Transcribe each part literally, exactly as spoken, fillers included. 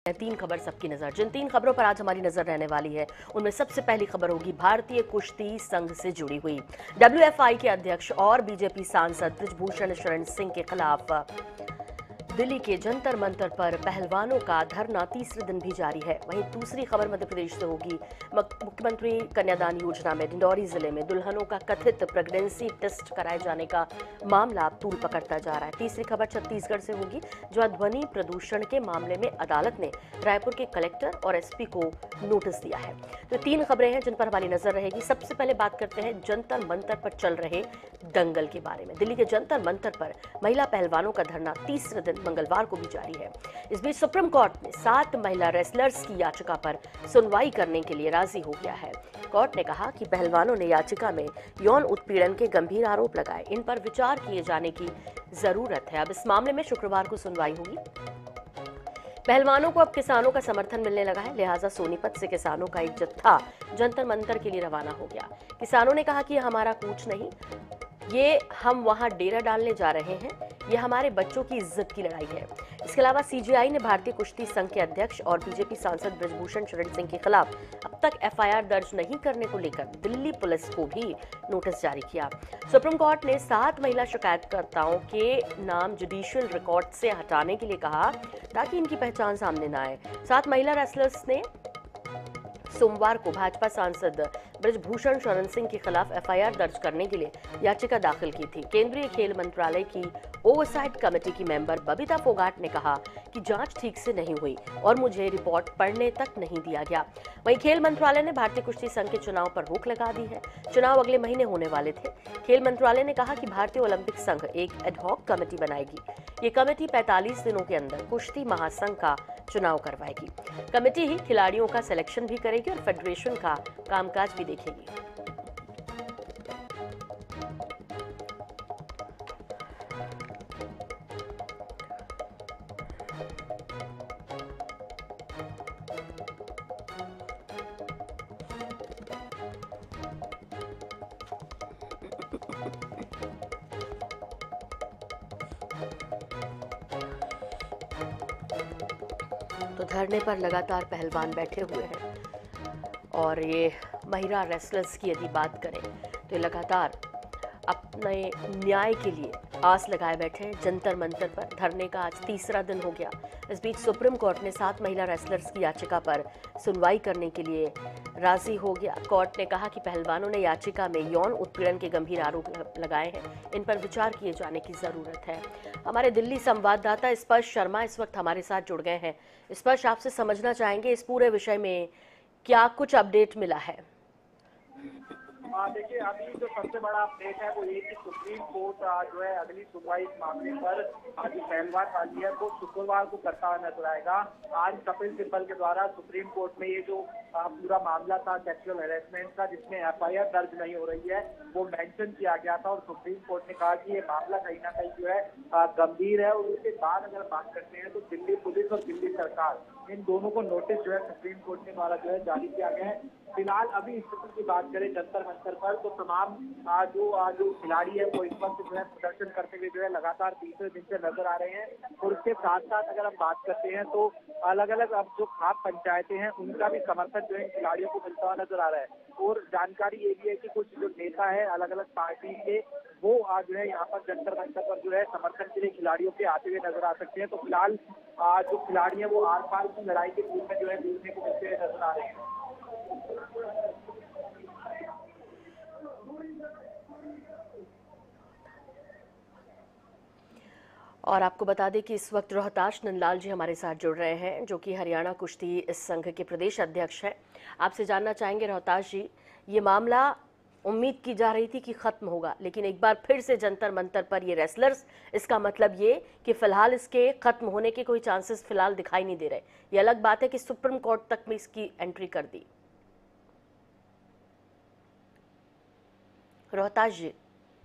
तीन खबर सबकी नजर। जिन तीन खबरों पर आज हमारी नजर रहने वाली है उनमें सबसे पहली खबर होगी भारतीय कुश्ती संघ से जुड़ी हुई। डब्ल्यूएफआई के अध्यक्ष और बीजेपी सांसद ब्रिजभूषण शरण सिंह के खिलाफ दिल्ली के जंतर मंतर पर पहलवानों का धरना तीसरे दिन भी जारी है। वहीं दूसरी खबर मध्य प्रदेश से होगी। मुख्यमंत्री कन्यादान योजना में डिंडौरी जिले में दुल्हनों का कथित प्रेगनेंसी टेस्ट कराए जाने का मामला तूल पकड़ता जा रहा है। तीसरी खबर छत्तीसगढ़ से होगी, जहां ध्वनि प्रदूषण के मामले में अदालत ने रायपुर के कलेक्टर और एसपी को नोटिस दिया है। तो तीन खबरें हैं जिन पर हमारी नजर रहेगी। सबसे पहले बात करते हैं जंतर मंतर पर चल रहे दंगल के बारे में। दिल्ली के जंतर मंतर पर महिला पहलवानों का धरना तीसरे दिन मंगलवार को भी जारी है। इस बीच सुप्रीम कोर्ट ने सात महिला रेसलर्स की याचिका पर सुनवाई करने के लिए राजी हो गया है। कोर्ट ने कहा कि पहलवानों ने याचिका में यौन उत्पीड़न के गंभीर आरोप लगाए, इन पर विचार किए जाने की जरूरत है। अब इस मामले में शुक्रवार को सुनवाई होगी। पहलवानों को अब किसानों का समर्थन मिलने लगा है, लिहाजा सोनीपत से किसानों का एक जत्था जंतर मंतर के लिए रवाना हो गया। किसानों ने कहा कि यह हमारा कूच नहीं, ये हम वहां डेरा डालने जा रहे हैं, यह हमारे बच्चों की इज्जत की लड़ाई है। इसके अलावा सीजीआई ने भारतीय कुश्ती संघ के अध्यक्ष और बीजेपी सांसद ब्रिजभूषण शरण सिंह के खिलाफ अब तक एफआईआर दर्ज नहीं करने को लेकर दिल्ली पुलिस को भी नोटिस जारी किया। सुप्रीम कोर्ट ने सात महिला शिकायतकर्ताओं के नाम जुडिशियल रिकॉर्ड से हटाने के लिए कहा ताकि इनकी पहचान सामने न आए। सात महिला रेसलर्स ने सोमवार को भाजपा सांसद ब्रिजभूषण शरण सिंह के खिलाफ एफआईआर दर्ज करने के लिए याचिका दाखिल की थी। केंद्रीय खेल मंत्रालय की ओवरसाइट कमेटी की मेंबर बबीता फोगाट ने कहा कि जांच ठीक से नहीं हुई और मुझे रिपोर्ट पढ़ने तक नहीं दिया गया। वहीं खेल मंत्रालय ने भारतीय कुश्ती संघ के चुनाव पर रोक लगा दी है। चुनाव अगले महीने होने वाले थे। खेल मंत्रालय ने कहा कि भारतीय ओलंपिक संघ एक एडहॉक कमेटी बनाएगी। ये कमेटी पैंतालीस दिनों के अंदर कुश्ती महासंघ का चुनाव करवाएगी। कमेटी ही खिलाड़ियों का सिलेक्शन भी करेगी और फेडरेशन का कामकाज भी देखेगी। तो धरने पर लगातार पहलवान बैठे हुए हैं और ये महिला रेसलर्स की यदि बात करें तो ये लगातार अपने न्याय के लिए आस लगाए बैठे हैं। जंतर मंतर पर धरने का आज तीसरा दिन हो गया। इस बीच सुप्रीम कोर्ट ने सात महिला रेसलर्स की याचिका पर सुनवाई करने के लिए राजी हो गया। कोर्ट ने कहा कि पहलवानों ने याचिका में यौन उत्पीड़न के गंभीर आरोप लगाए हैं, इन पर विचार किए जाने की जरूरत है। हमारे दिल्ली संवाददाता स्पर्श शर्मा इस वक्त हमारे साथ जुड़ गए हैं। स्पर्श, आपसे समझना चाहेंगे इस पूरे विषय में क्या कुछ अपडेट मिला है? देखिए, अभी जो सबसे बड़ा अपडेट है वो ये कि सुप्रीम कोर्ट जो है अगली सुनवाई इस मामले पर जो पहलवान वाली है वो शुक्रवार को करता हुआ नजर आएगा। आज कपिल सिब्बल के द्वारा सुप्रीम कोर्ट में ये जो पूरा मामला था सेक्सुअल हैरेसमेंट का, जिसमें एफआईआर दर्ज नहीं हो रही है, वो मेंशन किया गया था और सुप्रीम कोर्ट ने कहा कि ये मामला कहीं ना कहीं जो है गंभीर है। और उसके बाद अगर बात करते हैं तो दिल्ली पुलिस और दिल्ली सरकार, इन दोनों को नोटिस जो है सुप्रीम कोर्ट के द्वारा जो है जारी किया गया है। फिलहाल अभी स्थिति की बात करें जंतर मंतर पर तो तमाम जो जो खिलाड़ी है वो इस वक्त जो है प्रदर्शन करते हुए जो है लगातार तीसरे दिन से नजर आ रहे हैं। और उसके साथ साथ अगर हम बात करते हैं तो अलग अलग अब जो खाप पंचायतें हैं उनका भी समर्थन जो है खिलाड़ियों को मिलता हुआ नजर आ रहा है। और जानकारी ये भी है कि कुछ जो नेता है अलग अलग पार्टी के, वो आज जो है यहाँ पर जंतर मंतर पर जो है समर्थन के लिए खिलाड़ियों के आते हुए नजर आ सकते हैं। तो फिलहाल जो खिलाड़ी है वो आर पार की लड़ाई के रूप में जो है देखने को मिलते हुए नजर आ रहे हैं। और आपको बता दें कि इस वक्त रोहताश नंदलाल जी हमारे साथ जुड़ रहे हैं, जो कि हरियाणा कुश्ती संघ के प्रदेश अध्यक्ष हैं। आपसे जानना चाहेंगे रोहताश जी, ये मामला उम्मीद की जा रही थी कि खत्म होगा, लेकिन एक बार फिर से जंतर मंतर पर ये रेसलर्स, इसका मतलब ये कि फिलहाल इसके खत्म होने के कोई चांसेस फिलहाल दिखाई नहीं दे रहे। ये अलग बात है कि सुप्रीम कोर्ट तक में इसकी एंट्री कर दी। रोहताश जी,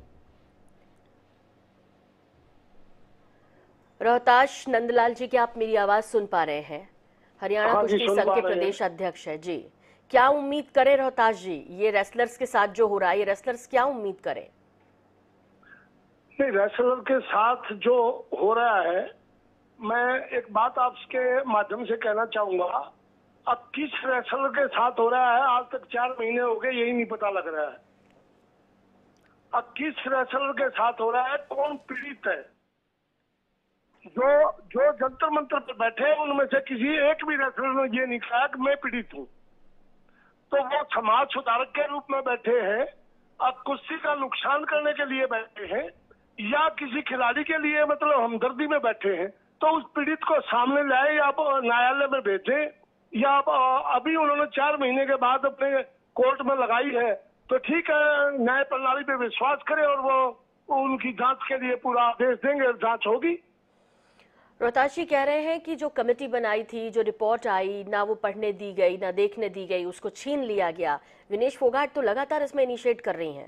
रोहताश नंदलाल जी, क्या आप मेरी आवाज सुन पा रहे हैं? हरियाणा कुश्ती संघ के प्रदेश अध्यक्ष है जी। क्या उम्मीद करें रोहताश जी, ये रेसलर्स के साथ जो हो रहा है, ये रेसलर्स क्या उम्मीद करें? रेसलर के साथ जो हो रहा है मैं एक बात आपके माध्यम से कहना चाहूंगा, अब किस रेसलर के साथ हो रहा है आज तक चार महीने हो गए यही नहीं पता लग रहा है। अब किस रेसलर के साथ हो रहा है, कौन पीड़ित है। जो जो जंतर मंत्र पर बैठे हैं उनमें से किसी एक भी रेसलर ने ये नहीं कहा कि मैं पीड़ित हूँ। तो वो समाज सुधारक के रूप में बैठे हैं, अब कुश्ती का नुकसान करने के लिए बैठे हैं या किसी खिलाड़ी के लिए मतलब हमदर्दी में बैठे हैं, तो उस पीड़ित को सामने लाए या न्यायालय में भेजें, या अभी उन्होंने चार महीने के बाद अपने कोर्ट में लगाई है तो ठीक है, न्याय प्रणाली पे विश्वास करें और वो उनकी जांच के लिए पूरा आदेश देंगे और जांच होगी। रोहतास जी कह रहे हैं कि जो कमेटी बनाई थी, जो रिपोर्ट आई, ना वो पढ़ने दी गई ना देखने दी गई, उसको छीन लिया गया। विनेश फोगाट तो लगातार इसमें इनिशिएट कर रही हैं।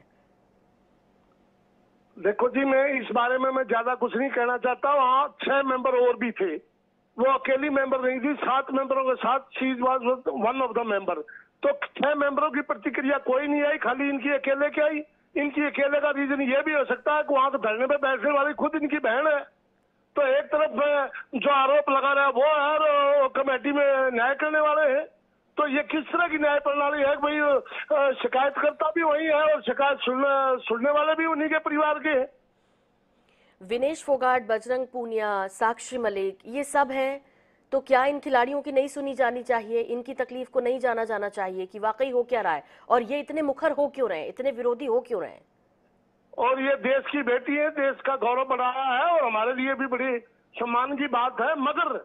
देखो जी, मैं इस बारे में मैं ज्यादा कुछ नहीं कहना चाहता। वहाँ छह मेंबर और भी थे, वो अकेली मेंबर नहीं थी, सात मेंबरों के साथ she was one of the member. तो छह मेंबरों की प्रतिक्रिया कोई नहीं आई, खाली इनकी अकेले की आई। इनकी अकेले का रीजन ये भी हो सकता है कि वहां धरने पे बैठने वाली खुद इनकी बहन है। तो एक तरफ जो आरोप लगा रहा है वो है और कमेटी में न्याय करने वाले हैं। तो ये किस तरह की न्याय प्रणाली है? भाई शिकायतकर्ता भी वही है और शिकायत सुनने सुनने वाले भी उन्हीं के परिवार के हैं। विनेश फोगाट, बजरंग पूनिया, साक्षी मलिक, ये सब हैं, तो क्या इन खिलाड़ियों की नहीं सुनी जानी चाहिए? इनकी तकलीफ को नहीं जाना जाना चाहिए कि वाकई हो क्या रहा है और ये इतने मुखर हो क्यों रहे हैं, इतने विरोधी हो क्यों रहे हैं? और ये देश की बेटी है, देश का गौरव बढ़ा रहा है और हमारे लिए भी बड़ी सम्मान की बात है। मगर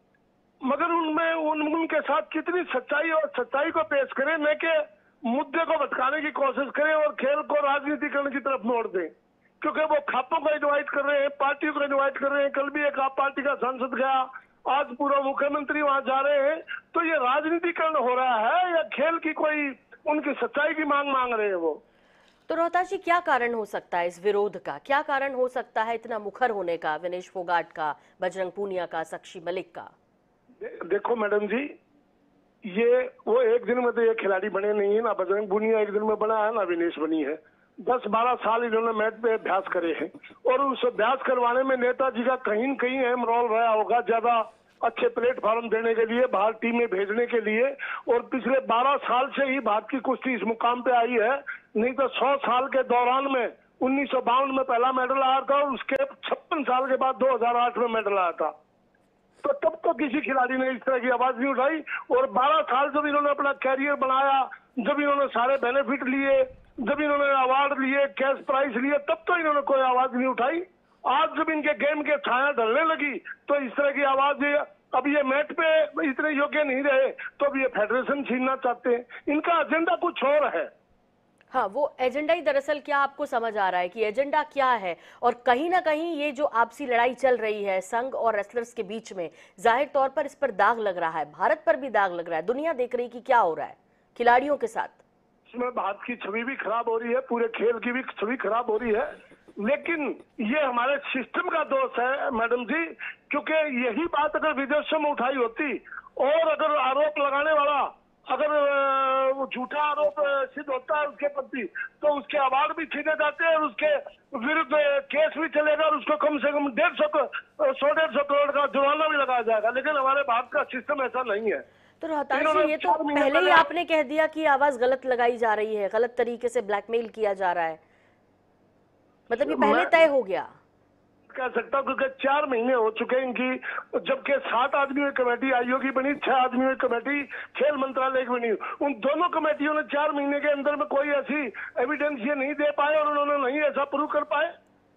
मगर उनमें उन, उनके साथ कितनी सच्चाई और सच्चाई को पेश करें, न कि मुद्दे को भटकाने की कोशिश करें और खेल को राजनीतिकरण की तरफ मोड़ दें। क्योंकि वो खापों को इन्वाइट कर रहे हैं, पार्टियों को इन्वाइट कर रहे हैं। कल भी एक आप पार्टी का सांसद गया, आज पूर्व मुख्यमंत्री वहां जा रहे हैं। तो ये राजनीतिकरण हो रहा है या खेल की कोई उनकी सच्चाई की मांग मांग रहे हैं वो? तो रोहतास जी, क्या कारण हो सकता है इस विरोध का? क्या कारण हो सकता है इतना मुखर होने का, विनेश फोगाट का, बजरंग पूनिया का, साक्षी मलिक का? दे, देखो मैडम जी, ये वो एक दिन में तो ये खिलाड़ी बने नहीं है ना। बजरंग पूनिया एक दिन में बना है ना विनेश बनी है। दस बारह साल इन्होंने मैच पे अभ्यास करे हैं और उस अभ्यास करवाने में नेताजी का कहीं न कहीं अहम रोल रहा होगा, ज्यादा अच्छे प्लेटफॉर्म देने के लिए, बाहर टीम में भेजने के लिए। और पिछले बारह साल से ही भारत की कुश्ती इस मुकाम पे आई है। नहीं तो सौ साल के दौरान में उन्नीस सौ बावन में पहला मेडल आया था और उसके छप्पन साल के बाद दो हजार आठ में मेडल आया था। तो तब तो किसी खिलाड़ी ने इस तरह की आवाज नहीं उठाई। और बारह साल जब इन्होंने अपना कैरियर बनाया, जब इन्होंने सारे बेनिफिट लिए, जब इन्होंने अवार्ड लिए, कैश प्राइज लिए, तब तो इन्होंने कोई आवाज नहीं उठाई। आज जब इनके गेम के छाया ढलने लगी तो इस तरह की आवाज, अब ये मैच पे इतने योग्य नहीं रहे तो अब ये फेडरेशन छीनना चाहते हैं। इनका एजेंडा कुछ और है। हाँ, वो एजेंडा ही दरअसल क्या आपको समझ आ रहा है कि एजेंडा क्या है? और कहीं ना कहीं ये जो आपसी लड़ाई चल रही है संघ और रेसलर्स के बीच में, जाहिर तौर पर इस पर दाग लग रहा है, भारत पर भी दाग लग रहा है। दुनिया देख रही कि क्या हो रहा है खिलाड़ियों के साथ। इसमें भारत की छवि भी खराब हो रही है, पूरे खेल की भी छवि खराब हो रही है। लेकिन ये हमारे सिस्टम का दोष है मैडम जी, क्योंकि यही बात अगर विदेशों में उठाई होती और अगर आरोप लगाने वाला अगर वो झूठा आरोप सिद्ध होता है उसके प्रति, तो उसके अवार्ड भी छीने जाते हैं और उसके विरुद्ध केस भी चलेगा और उसको कम से कम डेढ़ सौ सौ डेढ़ सौ करोड़ का जुर्माना भी लगाया जाएगा। लेकिन हमारे भारत का सिस्टम ऐसा नहीं है। तो रोहतास जी, ये तो पहले ही आपने कह दिया कि आवाज गलत लगाई जा रही है, गलत तरीके से ब्लैकमेल किया जा रहा है, मतलब ये पहले तय हो गया। कह सकता हूँ क्योंकि चार महीने हो चुके हैं इनकी, जबकि सात आदमियों की कमेटी आयोग की बनी, छह आदमियों की कमेटी खेल मंत्रालय की बनी। उन दोनों कमेटियों ने चार महीने के अंदर में कोई ऐसी एविडेंस ये नहीं दे पाए और उन्होंने नहीं ऐसा प्रूव कर पाए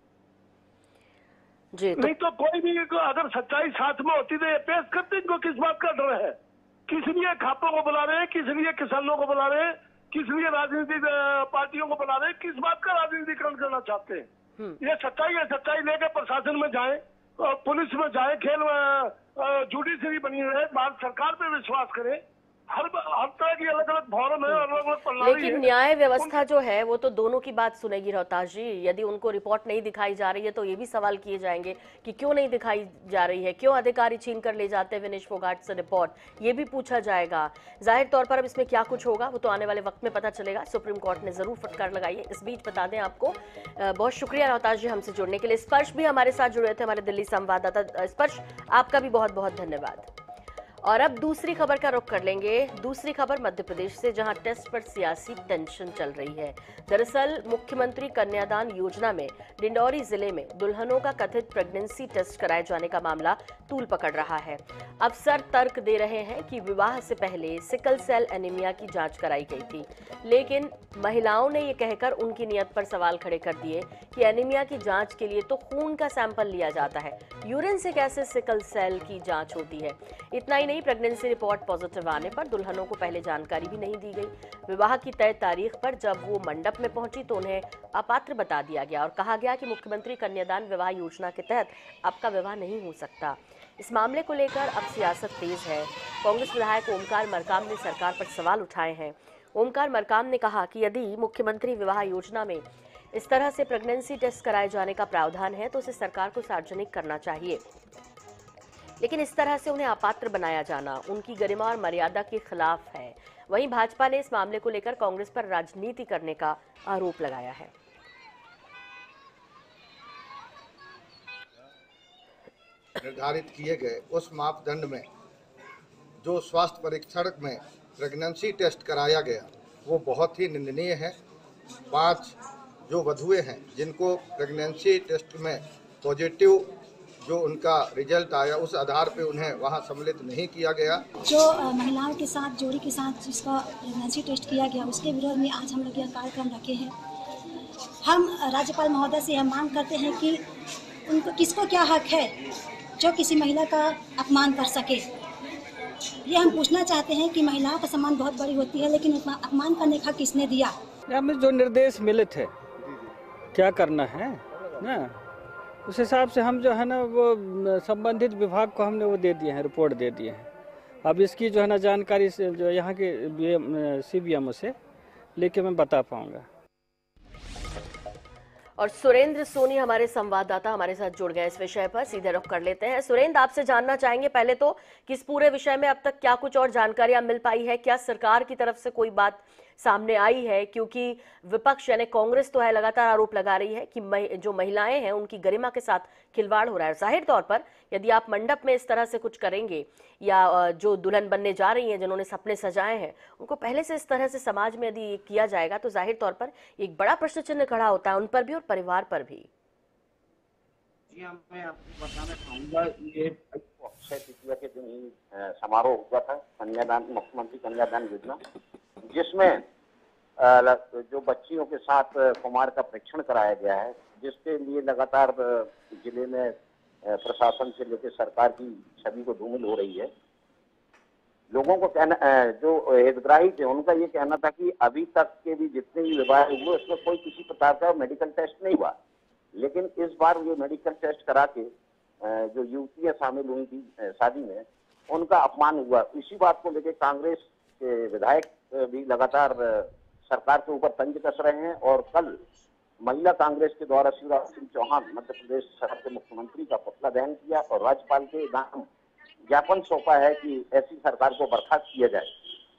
जी। तो... नहीं तो कोई भी अगर सच्चाई साथ में होती तो ये पेश करते। इनको किस बात का डर है? किस लिए खापों को बुला रहे हैं, किस लिए किसानों को बुला रहे हैं, किस लिए राजनीतिक पार्टियों को बुला रहे हैं, किस बात का राजनीतिकरण करना चाहते हैं? ये सच्चाई है, सच्चाई लेकर प्रशासन में जाए, पुलिस में जाए, खेल में जुडिशरी बनी है, भारत सरकार पे विश्वास करें। हर हर तरह की अलग अलग फॉर्म है, अलग अलग प्रणाली लेकिन है। न्याय व्यवस्था जो है वो तो दोनों की बात सुनेगी रोहतास जी। यदि उनको रिपोर्ट नहीं दिखाई जा रही है तो ये भी सवाल किए जाएंगे कि क्यों नहीं दिखाई जा रही है, क्यों अधिकारी छीन कर ले जाते हैं विनेश फोगाट से रिपोर्ट, ये भी पूछा जाएगा। जाहिर तौर पर अब इसमें क्या कुछ होगा वो तो आने वाले वक्त में पता चलेगा। सुप्रीम कोर्ट ने जरूर फटकार लगाई है। इस बीच बता दें आपको, बहुत शुक्रिया रोहतास जी हमसे जुड़ने के लिए। स्पर्श भी हमारे साथ जुड़े थे, हमारे दिल्ली संवाददाता। स्पर्श, आपका भी बहुत बहुत धन्यवाद। और अब दूसरी खबर का रुख कर लेंगे। दूसरी खबर मध्य प्रदेश से, जहां टेस्ट पर सियासी टेंशन चल रही है। दरअसल मुख्यमंत्री कन्यादान योजना में डिंडौरी जिले में दुल्हनों का कथित प्रेगनेंसी टेस्ट कराए जाने का मामला तूल पकड़ रहा है। अफसर तर्क दे रहे हैं कि विवाह से पहले सिकल सेल एनीमिया की जांच कराई गई थी, लेकिन महिलाओं ने ये कहकर उनकी नियत पर सवाल खड़े कर दिए कि एनीमिया की जांच के लिए तो खून का सैंपल लिया जाता है, यूरिन से कैसे सिकल सेल की जांच होती है। इतना ही नहीं, प्रेगनेंसी रिपोर्ट पॉजिटिव आने पर दुल्हनों को पहले जानकारी भी नहीं दी गई। विवाह की तय तारीख पर जब वो मंडप में पहुंची तो उन्हें अपात्र बता दिया गया और कहा गया कि मुख्यमंत्री कन्यादान विवाह योजना के तहत आपका विवाह नहीं हो सकता। इस मामले को लेकर अब सियासत तेज है। कांग्रेस विधायक ओमकार मरकाम ने सरकार पर सवाल उठाए हैं। ओमकार मरकाम ने कहा कि यदि मुख्यमंत्री विवाह योजना में इस तरह से प्रेगनेंसी टेस्ट कराए जाने का प्रावधान है तो उसे सरकार को सार्वजनिक करना चाहिए, लेकिन इस तरह से उन्हें अपात्र बनाया जाना उनकी गरिमा और मर्यादा के खिलाफ है। वहीं भाजपा ने इस मामले को लेकर कांग्रेस पर राजनीति करने का आरोप लगाया है। निर्धारित किए गए उस मापदंड में जो स्वास्थ्य परीक्षण में प्रेगनेंसी टेस्ट कराया गया वो बहुत ही निंदनीय है। पांच जो वधुएं हैं जिनको प्रेगनेंसी टेस्ट में पॉजिटिव जो उनका रिजल्ट आया उस आधार पे उन्हें वहां सम्मिलित नहीं किया गया। जो महिलाओं के साथ जोड़ी के साथ जिसका प्रेगनेंसी टेस्ट किया गया उसके विरोध में आज हम लोग यह कार्यक्रम रखे हैं। हम राज्यपाल महोदय से यह मांग करते हैं कि उनको किसको क्या हक है जो किसी महिला का अपमान कर सके। ये हम पूछना चाहते हैं कि महिलाओं का सम्मान बहुत बड़ी होती है, लेकिन उतना अपमान करने का किसने दिया। हमें जो निर्देश मिले थे क्या करना है ना, उस हिसाब से हम जो है ना वो संबंधित विभाग को हमने वो दे दिए हैं, रिपोर्ट दे दिए हैं। अब इसकी जो है ना जानकारी से जो यहाँ के सी बी एम ओ से लेके मैं बता पाऊँगा। और सुरेंद्र सोनी हमारे संवाददाता हमारे साथ जुड़ गए इस विषय पर, सीधे रुख कर लेते हैं। सुरेंद्र, आपसे जानना चाहेंगे पहले तो कि इस पूरे विषय में अब तक क्या कुछ और जानकारियां मिल पाई है, क्या सरकार की तरफ से कोई बात सामने आई है, क्योंकि विपक्ष यानी कांग्रेस तो है लगातार आरोप लगा रही है कि मह, जो महिलाएं हैं उनकी गरिमा के साथ खिलवाड़ हो रहा है। जाहिर तौर पर यदि आप मंडप में इस तरह से कुछ करेंगे या जो दुल्हन बनने जा रही हैं जिन्होंने सपने सजाए हैं उनको पहले से इस तरह से समाज में यदि किया जाएगा तो जाहिर तौर पर एक बड़ा प्रश्न चिन्ह खड़ा होता है उन पर भी और परिवार पर भी। जी हाँ, मैं आपको बताना चाहूँगा, ये अक्षय तृतीया के दिन ही समारोह हुआ था कन्यादान, मुख्यमंत्री कन्यादान योजना, जिसमें जो बच्चियों के साथ कुमार का परीक्षण कराया गया है, जिसके लिए लगातार जिले में प्रशासन से लेकर सरकार की छवि को धूमिल हो रही है। लोगों को कहना, जो हितग्राही थे उनका ये कहना था कि अभी तक के भी जितने भी विवाह हुए उसमें कोई किसी प्रकार का मेडिकल टेस्ट नहीं हुआ, लेकिन इस बार ये मेडिकल टेस्ट करा के जो युवतियां शामिल हुई थी शादी में उनका अपमान हुआ। इसी बात को लेकर कांग्रेस के विधायक भी लगातार सरकार के ऊपर तंज कस रहे हैं और कल महिला कांग्रेस के द्वारा शिवराज सिंह चौहान मध्य प्रदेश सरकार के मुख्यमंत्री का पुतला दहन किया और राज्यपाल के नाम ज्ञापन सौंपा है कि ऐसी सरकार को बर्खास्त किया जाए।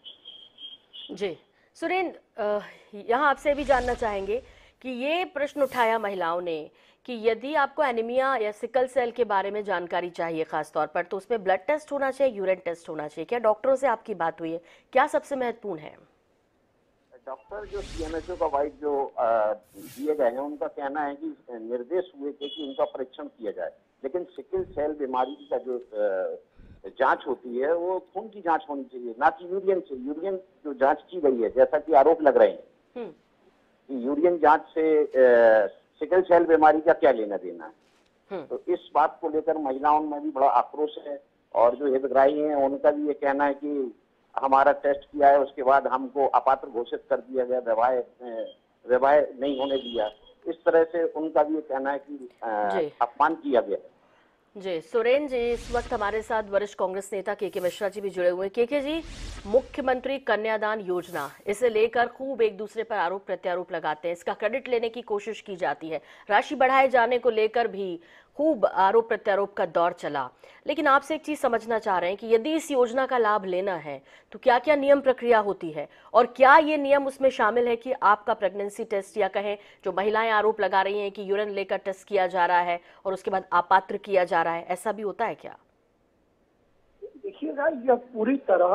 जी सुरेंद्र, यहाँ आपसे भी जानना चाहेंगे कि ये प्रश्न उठाया महिलाओं ने कि यदि आपको एनीमिया या सिकल सेल के बारे में जानकारी चाहिए खास तौर पर तो उसमें ब्लड टेस्ट होना चाहिए, यूरिन टेस्ट होना चाहिए। क्या डॉक्टरों से आपकी बात हुई है, क्या सबसे महत्वपूर्ण है? डॉक्टर जो सी एम एच ओ का वाइज जो दिए गए हैं उनका कहना है कि निर्देश हुए थे कि उनका परीक्षण किया जाए, लेकिन सिकल सेल बीमारी का जो जांच होती है वो खून की जांच होनी चाहिए, ना कि यूरियन से। यूरियन जो जांच की गई है, जैसा कि आरोप लग रहे हैं कि यूरियन जांच से सिकल सेल बीमारी का क्या लेना देना है, तो इस बात को लेकर महिलाओं में भी बड़ा आक्रोश है। और जो हितग्राही हैं उनका भी ये कहना है कि हमारा टेस्ट किया है उसके बाद हमको अपात्र घोषित कर दिया गया, वैवाह वैवाह नहीं होने दिया। इस तरह से उनका भी ये कहना है कि अपमान किया गया। जी सुरेन जी, इस वक्त हमारे साथ वरिष्ठ कांग्रेस नेता के के मिश्रा जी भी जुड़े हुए हैं। के के जी, मुख्यमंत्री कन्यादान योजना, इसे लेकर खूब एक दूसरे पर आरोप प्रत्यारोप लगाते हैं, इसका क्रेडिट लेने की कोशिश की जाती है, राशि बढ़ाए जाने को लेकर भी खूब आरोप प्रत्यारोप का दौर चला। लेकिन आपसे एक चीज समझना चाह रहे हैं कि यदि इस योजना का लाभ लेना है तो क्या क्या नियम प्रक्रिया होती है, और क्या ये नियम उसमें शामिल है कि आपका प्रेगनेंसी टेस्ट, या कहें जो महिलाएं आरोप लगा रही हैं कि यूरिन लेकर टेस्ट किया जा रहा है और उसके बाद अपात्र किया जा रहा है, ऐसा भी होता है क्या? देखिएगा, यह पूरी तरह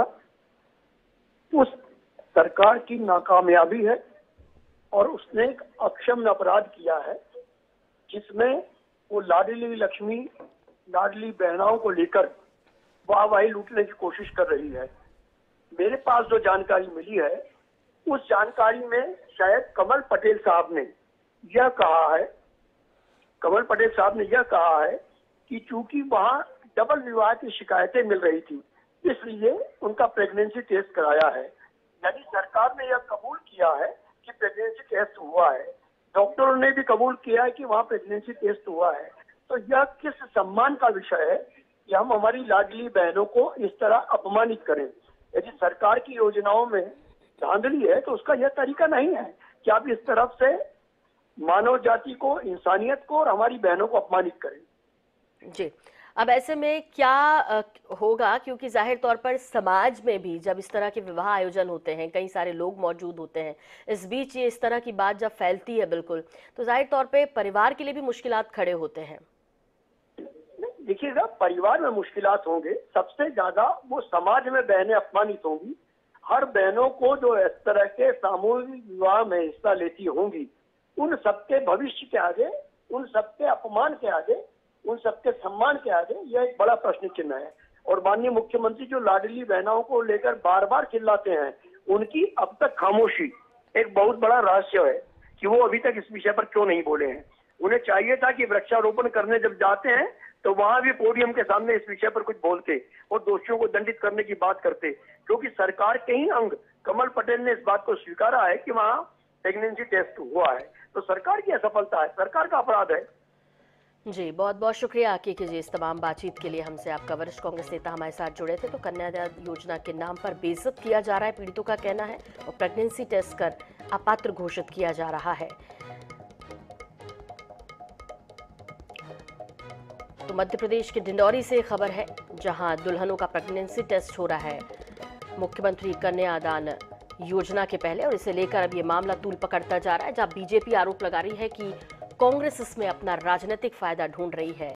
उस सरकार की नाकामयाबी है और उसने एक अक्षम्य अपराध किया है जिसमें वो लाडली लक्ष्मी, लाडली बहनाओं को लेकर वाहवाही लूटने की कोशिश कर रही है। मेरे पास जो जानकारी मिली है उस जानकारी में शायद कमल पटेल साहब ने यह कहा है कमल पटेल साहब ने यह कहा है कि चूंकि वहां डबल विवाह की शिकायतें मिल रही थी इसलिए उनका प्रेगनेंसी टेस्ट कराया है। यानी सरकार ने यह कबूल किया है कि प्रेगनेंसी टेस्ट हुआ है, डॉक्टरों ने भी कबूल किया है कि वहाँ प्रेगनेंसी टेस्ट हुआ है। तो यह किस सम्मान का विषय है कि हम हमारी लाडली बहनों को इस तरह अपमानित करें। यदि सरकार की योजनाओं में धांधली है तो उसका यह तरीका नहीं है कि आप इस तरफ से मानव जाति को, इंसानियत को और हमारी बहनों को अपमानित करें। जी, अब ऐसे में क्या होगा, क्योंकि जाहिर तौर पर समाज में भी जब इस तरह के विवाह आयोजन होते हैं, कई सारे लोग मौजूद होते हैं, इस बीच ये इस तरह की बात जब फैलती है बिल्कुल, तो जाहिर तौर पे परिवार के लिए भी मुश्किलात खड़े होते हैं। देखिएगा, परिवार में मुश्किलात होंगे, सबसे ज्यादा वो समाज में बहनें अपमानित होंगी। हर बहनों को जो इस तरह के सामूहिक विवाह में हिस्सा लेती होंगी, उन सबके भविष्य के आगे, उन सबके अपमान के आगे, उन सबके सम्मान के आगे यह एक बड़ा प्रश्न चिन्ह है। और माननीय मुख्यमंत्री जो लाडली बहनों को लेकर बार बार चिल्लाते हैं, उनकी अब तक खामोशी एक बहुत बड़ा रहस्य है कि वो अभी तक इस विषय पर क्यों नहीं बोले हैं। उन्हें चाहिए था कि वृक्षारोपण करने जब जाते हैं तो वहां भी पोडियम के सामने इस विषय पर कुछ बोलते और दोषियों को दंडित करने की बात करते, क्योंकि सरकार के ही अंग कमल पटेल ने इस बात को स्वीकारा है कि वहाँ प्रेगनेंसी टेस्ट हुआ है। तो सरकार की असफलता है, सरकार का अपराध है। जी, बहुत बहुत शुक्रिया के के जी इस तमाम बातचीत के लिए। हमसे आपका वरिष्ठ कांग्रेस नेता हमारे साथ जुड़े थे। तो कन्यादान योजना के नाम पर बेइज्जत किया जा रहा है, पीड़ितों का कहना है, और प्रेगनेंसी टेस्ट कर अपात्र घोषित किया जा रहा है। तो मध्य प्रदेश के डिंडौरी से खबर है, जहां दुल्हनों का प्रेगनेंसी टेस्ट हो रहा है मुख्यमंत्री कन्यादान योजना के पहले, और इसे लेकर अब ये मामला तूल पकड़ता जा रहा है, जहां बीजेपी आरोप लगा रही है कि कांग्रेस इसमें अपना राजनीतिक फायदा ढूंढ रही है।